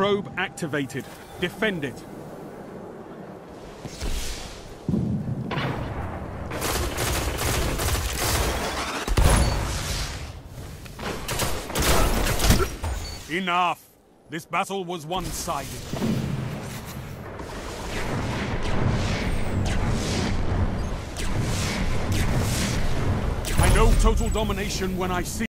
Probe activated. Defend it. Enough! This battle was one-sided. I know total domination when I see